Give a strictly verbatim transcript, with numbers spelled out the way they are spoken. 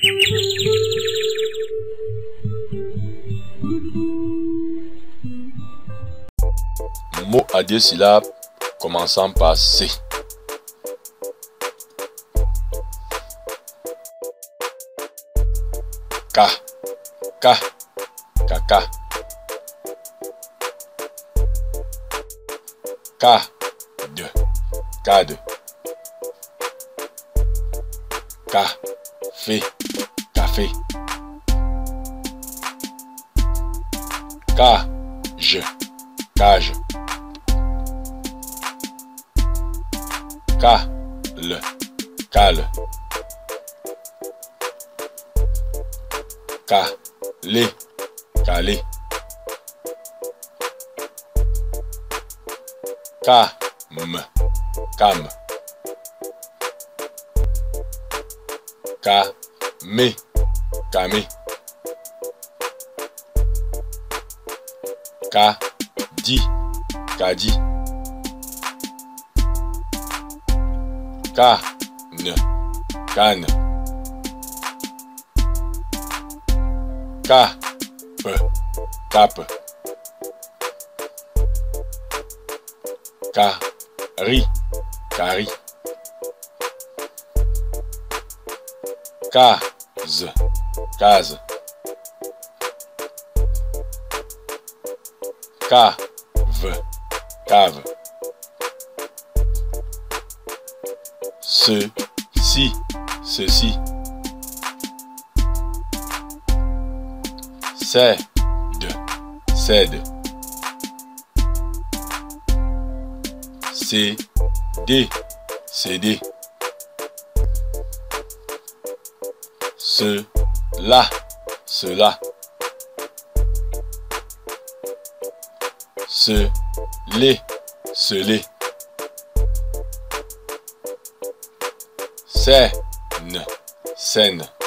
Mot à deux syllabes commençant par C. K, K, caca. K, de, cade. Café, café. Cage, cage. Cale, cale. Calé, calé. Cam, cam. Camé, camé. Cadi, cadi. Canne, canne. Cape, cape. Cari, cari. Case, case. Cave, cave. Ceci, ceci. Cède, cède. Céder, céder. Cela, cela. Celer, celer. Scène, scène.